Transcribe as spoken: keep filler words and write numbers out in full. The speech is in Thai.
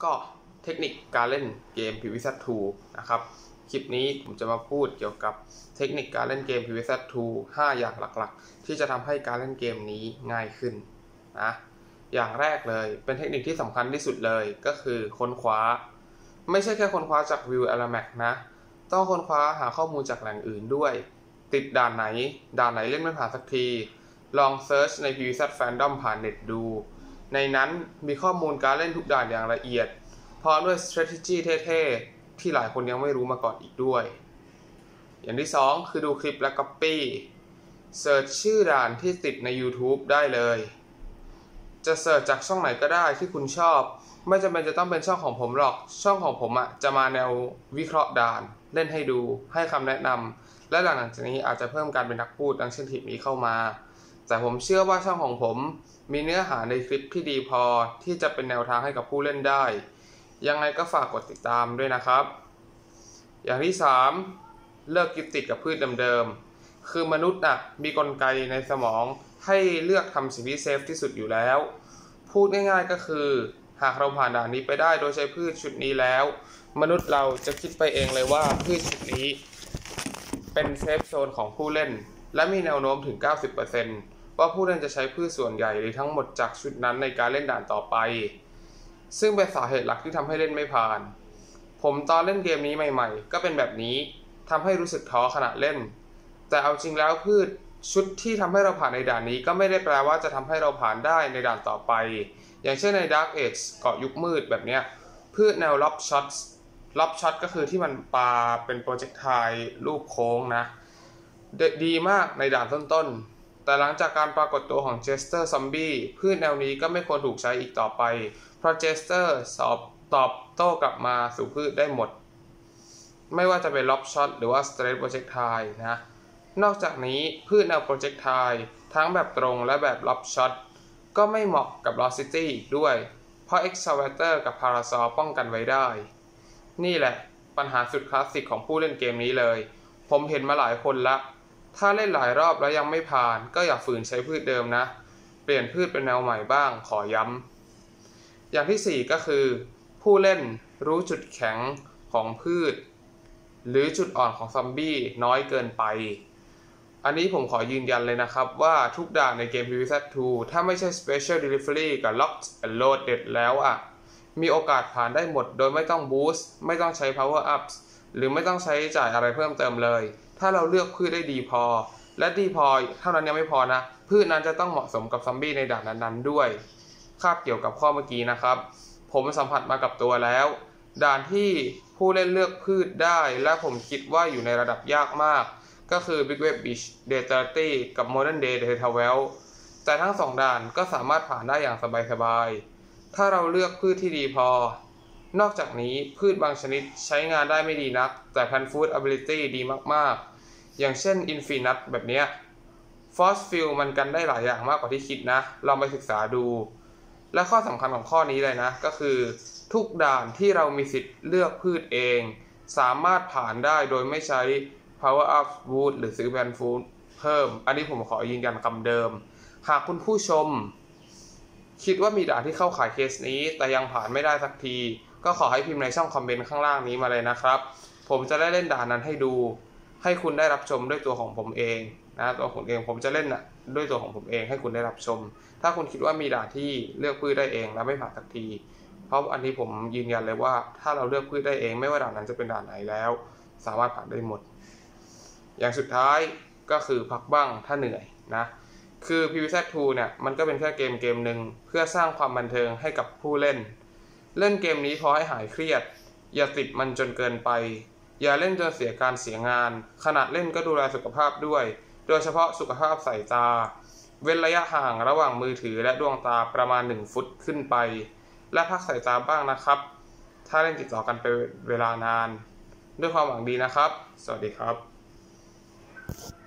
ก็เทคนิคการเล่นเกม พี วี แซด ทู นะครับคลิปนี้ผมจะมาพูดเกี่ยวกับเทคนิคการเล่นเกม พี วี แซด ทู ห้าอย่างหลักๆที่จะทำให้การเล่นเกมนี้ง่ายขึ้นนะอย่างแรกเลยเป็นเทคนิคที่สำคัญที่สุดเลยก็คือค้นคว้าไม่ใช่แค่ค้นคว้าจากวิว แอล แอ็ม เอ ซี นะต้องค้นคว้าหาข้อมูลจากแหล่งอื่นด้วยติดด่านไหนด่านไหนเล่นไม่ผ่านสักทีลองเซิร์ชใน พี วี แซด Fandom ผ่านเน็ตดูในนั้นมีข้อมูลการเล่นทุกด่านอย่างละเอียดพร้อมด้วย strategy เท่ๆที่หลายคนยังไม่รู้มาก่อนอีกด้วยอย่างที่สองคือดูคลิปและ copy เสิร์ชชื่อด่านที่ติดใน YouTube ได้เลยจะเสิร์ชจากช่องไหนก็ได้ที่คุณชอบไม่จำเป็นจะต้องเป็นช่องของผมหรอกช่องของผมอ่ะจะมาแนววิเคราะห์ด่านเล่นให้ดูให้คำแนะนำและหลังจากนี้อาจจะเพิ่มการเป็นนักพูดดังเช่นทีนี้เข้ามาแต่ผมเชื่อว่าช่องของผมมีเนื้อหาในคลิปที่ดีพอที่จะเป็นแนวทางให้กับผู้เล่นได้ยังไงก็ฝากกดติดตามด้วยนะครับอย่างที่สามเลิกยึดติดกับพืชเดิมๆคือมนุษย์น่ะมีกลไกในสมองให้เลือกทำสิ่งที่เซฟที่สุดอยู่แล้วพูดง่ายๆก็คือหากเราผ่านด่านนี้ไปได้โดยใช้พืชชุดนี้แล้วมนุษย์เราจะคิดไปเองเลยว่าพืชชุดนี้เป็นเซฟโซนของผู้เล่นและมีแนวโน้มถึง เก้าสิบเปอร์เซ็นต์ ว่าผู้เล่นจะใช้พืชส่วนใหญ่หรือทั้งหมดจากชุดนั้นในการเล่นด่านต่อไปซึ่งเป็นสาเหตุหลักที่ทำให้เล่นไม่ผ่านผมตอนเล่นเกมนี้ใหม่ๆก็เป็นแบบนี้ทำให้รู้สึกท้อขณะเล่นแต่เอาจริงแล้วพืชชุดที่ทำให้เราผ่านในด่านนี้ก็ไม่ได้แปลว่าจะทำให้เราผ่านได้ในด่านต่อไปอย่างเช่นใน Dark Age เกาะยุคมืดแบบเนี้ยพืชแนวล็อบช็อตล็อบช็อตก็คือที่มันปาเป็นโปรเจกต์ไทล์รูปโค้งนะดีมากในด่านต้นๆแต่หลังจากการปรากฏตัวของเจสเตอร์ซอมบี้พืชแนวนี้ก็ไม่ควรถูกใช้อีกต่อไปเพราะเจสเตอร์สอบตอบโต้กลับมาสู่พืชได้หมดไม่ว่าจะเป็นล็อบช็อตหรือว่าสเตรทโปรเจกต์ไทล์นะนอกจากนี้พืชแนวโปรเจกต์ไทล์ทั้งแบบตรงและแบบล็อบช็อตก็ไม่เหมาะกับ Velocity อีกด้วยเพราะ Excavator กับ Parasol ป้องกันไว้ได้นี่แหละปัญหาสุดคลาสสิกของผู้เล่นเกมนี้เลยผมเห็นมาหลายคนละถ้าเล่นหลายรอบแล้วยังไม่ผ่านก็อย่าฝืนใช้พืชเดิมนะเปลี่ยนพืชเป็นแนวใหม่บ้างขอย้ำอย่างที่สี่ก็คือผู้เล่นรู้จุดแข็งของพืชหรือจุดอ่อนของซอมบี้น้อยเกินไปอันนี้ผมขอยืนยันเลยนะครับว่าทุกด่านในเกม พี วี แซด ทู ถ้าไม่ใช่ Special Delivery กับ Locked and Loaded แล้วอ่ะมีโอกาสผ่านได้หมดโดยไม่ต้อง Boost ไม่ต้องใช้ Power Ups หรือไม่ต้องใช้จ่ายอะไรเพิ่มเติมเลยถ้าเราเลือกพืชได้ดีพอและดีพอเท่านั้นยังไม่พอนะพืชนั้นจะต้องเหมาะสมกับซอมบี้ในด่านนั้นๆด้วยคาบเกี่ยวกับข้อเมื่อกี้นะครับผมสัมผัสมากับตัวแล้วด่านที่ผู้เล่นเลือกพืชได้และผมคิดว่าอยู่ในระดับยากมากก็คือ Big Wave Beach Day สามสิบ กับ Modern Day Day สิบสองแต่ทั้งสองด่านก็สามารถผ่านได้อย่างสบายๆถ้าเราเลือกพืชที่ดีพอนอกจากนี้พืชบางชนิดใช้งานได้ไม่ดีนักแต่ Plant Food Ability ดีมากๆอย่างเช่น Infinite แบบเนี้ย Force Field มันกันได้หลายอย่างมากกว่าที่คิดนะลองไปศึกษาดูและข้อสำคัญของข้อนี้เลยนะก็คือทุกด่านที่เรามีสิทธิ์เลือกพืชเองสามารถผ่านได้โดยไม่ใช้ Power Up Wood หรือซื้อ Plant Food เพิ่มอันนี้ผมขอยืนยันคำเดิมหากคุณผู้ชมคิดว่ามีด่านที่เข้าข่ายเคสนี้แต่ยังผ่านไม่ได้สักทีก็ขอให้พิมพ์ในช่องคอมเมนต์ข้างล่างนี้มาเลยนะครับผมจะได้เล่นด่านนั้นให้ดูให้คุณได้รับชมด้วยตัวของผมเองนะตัวผมเองผมจะเล่นน่ะด้วยตัวของผมเองให้คุณได้รับชมถ้าคุณคิดว่ามีด่านที่เลือกพืชได้เองแล้วไม่ผ่านสักทีเพราะอันนี้ผมยืนยันเลยว่าถ้าเราเลือกพืชได้เองไม่ว่าด่านนั้นจะเป็นด่านไหนแล้วสามารถผ่านได้หมดอย่างสุดท้ายก็คือพักบ้างถ้าเหนื่อยนะคือ พี วี แซด ทู เนี่ยมันก็เป็นแค่เกมเกมหนึ่งเพื่อสร้างความบันเทิงให้กับผู้เล่นเล่นเกมนี้พอให้หายเครียดอย่าติดมันจนเกินไปอย่าเล่นจนเสียการเสียงานขณะเล่นก็ดูแลสุขภาพด้วยโดยเฉพาะสุขภาพสายตาเว้นระยะห่างระหว่างมือถือและดวงตาประมาณหนึ่งฟุตขึ้นไปและพักสายตาบ้างนะครับถ้าเล่นติดต่อกันไปเวลานานด้วยความหวังดีนะครับสวัสดีครับ